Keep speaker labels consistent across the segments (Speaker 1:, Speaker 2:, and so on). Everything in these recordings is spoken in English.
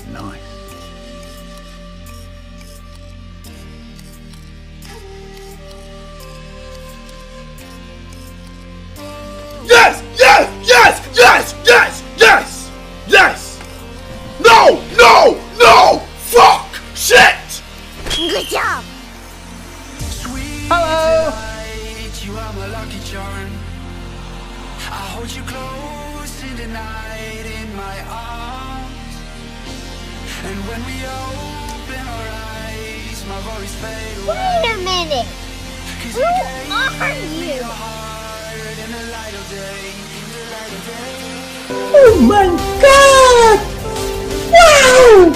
Speaker 1: Nice. Yes! Yes! Yes! Yes! Yes! Yes! Yes! No! No! No! Fuck! Shit!
Speaker 2: Good job!
Speaker 1: Hello!
Speaker 3: You are my lucky charm. I hold you close in the night in my arms. And when we open our eyes, my worries fade away.
Speaker 2: Wait a minute! Who are you?
Speaker 1: Oh my god! Wow!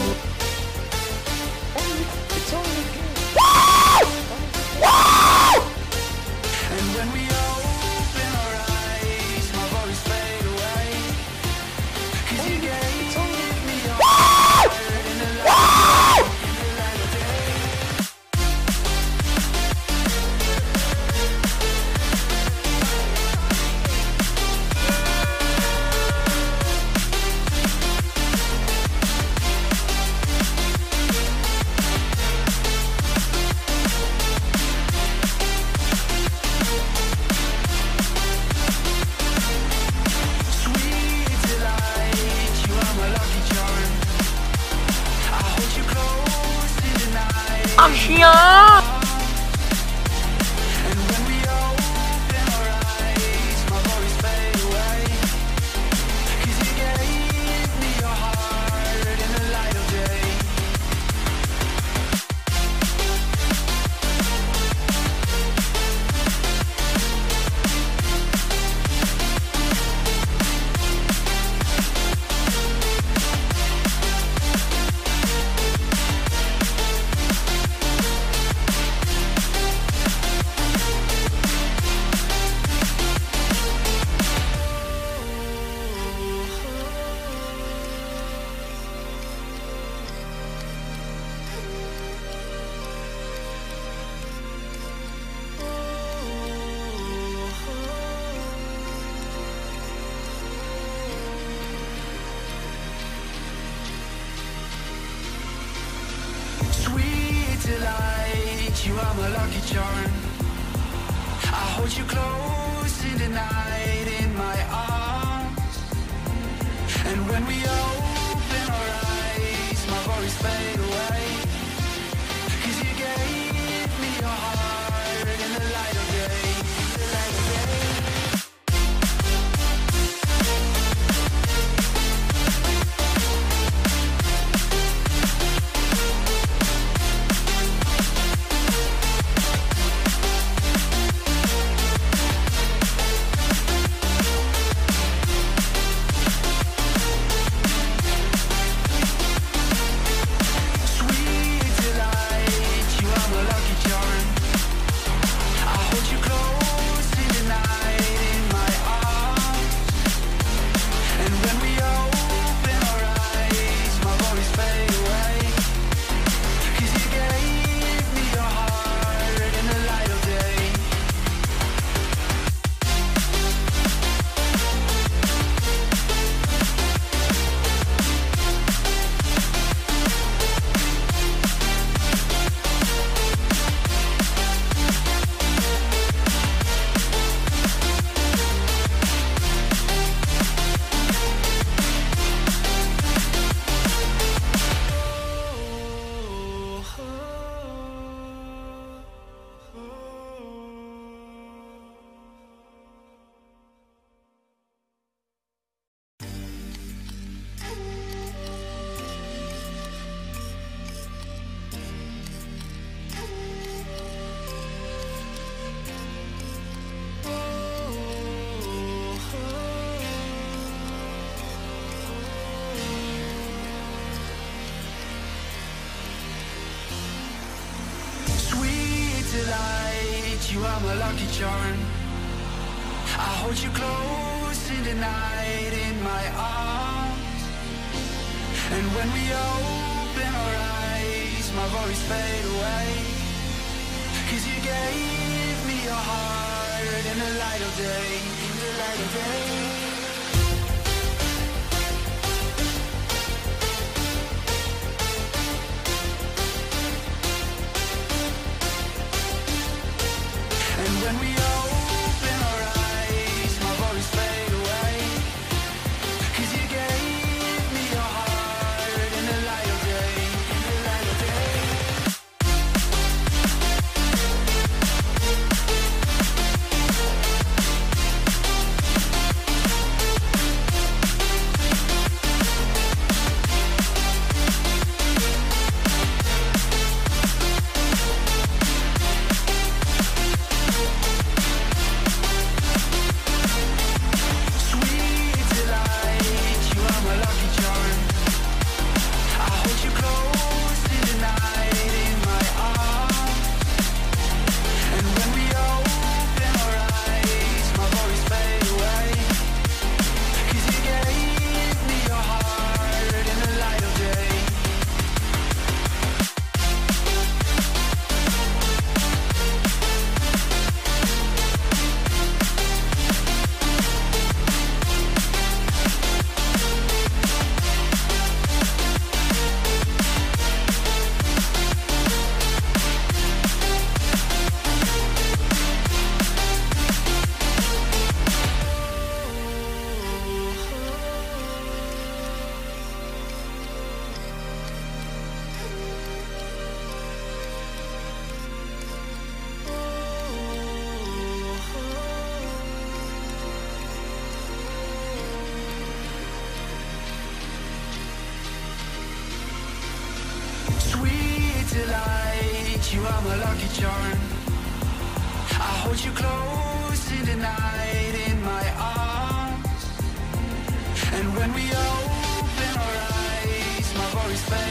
Speaker 3: And when we open our eyes, my worries fade away. 'Cause you gave me your heart in the light of day. And when we open our eyes, my worries fade away. 'Cause you gave me your heart in the light of day. Sweet delight, you are my lucky charm. I hold you close in the night in my arms. And when we open our eyes, my worries fade away. 'Cause you gave me your heart in the light of day, the light of day. Sweet delight, you are my lucky charm. I hold you close in the night in my arms. And when we open our eyes, my worries fade away. 'Cause you gave me your heart in the light of day. Sweet delight, you are my lucky charm. I hold you close in the night in my arms. And when we open our eyes, my worries fade away. 'Cause you gave me your heart in the light of day, in the light of day. you are my lucky charm. I hold you close in the night in my arms. And when we open our eyes, my worries fade.